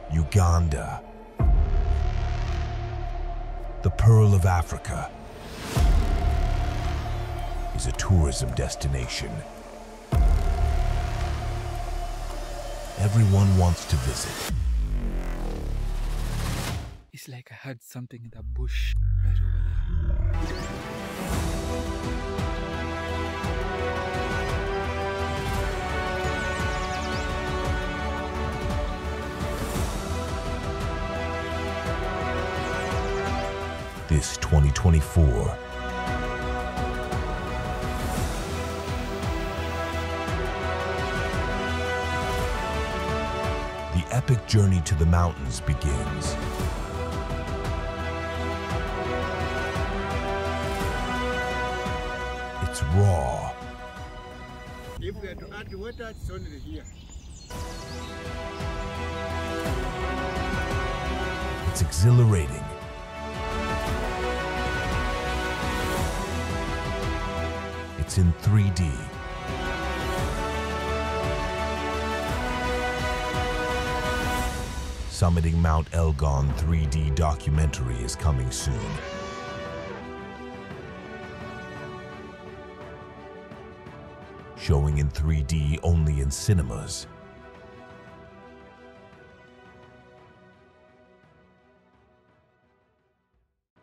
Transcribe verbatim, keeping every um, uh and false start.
Uganda, the Pearl of Africa, is a tourism destination everyone wants to visit. It's like I heard something in the bush right over there. This twenty twenty-four, the epic journey to the mountains begins. It's raw. If we are to add water, it's only here. It's exhilarating. It's in three D. Summiting Mount Elgon three D documentary is coming soon. Showing in three D only in cinemas.